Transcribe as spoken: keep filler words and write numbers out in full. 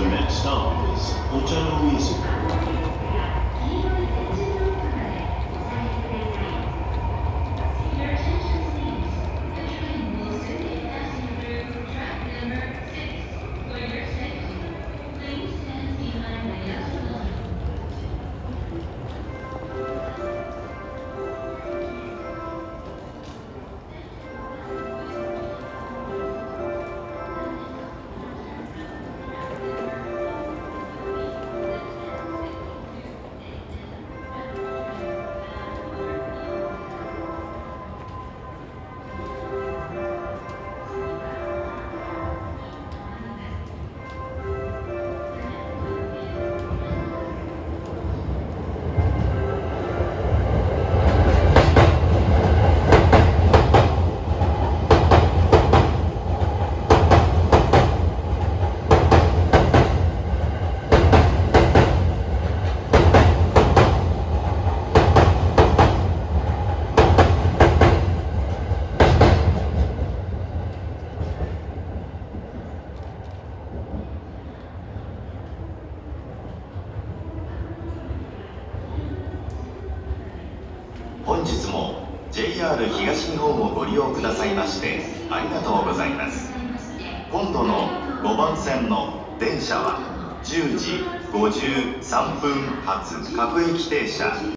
next stop is Hotel Louise. 本日も ジェイアール 東日本をご利用くださいましてありがとうございます。今度のごばん線の電車はじゅうじごじゅうさんぷん発各駅停車